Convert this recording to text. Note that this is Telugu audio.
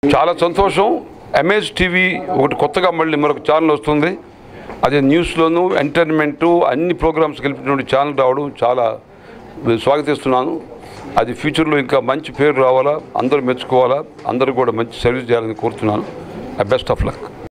చాలా సంతోషం. ఎంఏజ్ టీవీ ఒకటి కొత్తగా మళ్ళీ మరొక ఛానల్ వస్తుంది. అది న్యూస్లోను ఎంటర్టైన్మెంటు అన్ని ప్రోగ్రామ్స్ కలిపినటువంటి ఛానల్ రావడం చాలా స్వాగతిస్తున్నాను. అది ఫ్యూచర్లో ఇంకా మంచి పేరు రావాలా, అందరూ మెచ్చుకోవాలా, అందరూ కూడా మంచి సర్వీస్ చేయాలని కోరుతున్నాను. Best of luck.